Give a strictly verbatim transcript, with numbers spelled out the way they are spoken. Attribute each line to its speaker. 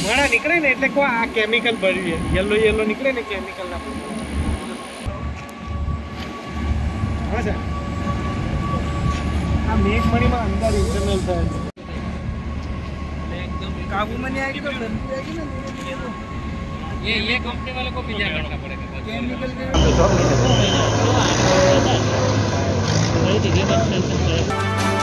Speaker 1: ઘણા નીકળે ને એટલે કોઈ આ કેમિકલ ભર્યું છે યલો યલો નીકળે ને કેમિકલ ના હા સર આ મેઘમણીમાં અંદર ઇન્ટરનલ થાય एकदम काबू में नहीं आएगी तो गंदी आएगी ना ये ये कंपनी वाले को विचार करना पड़ेगा केमिकल के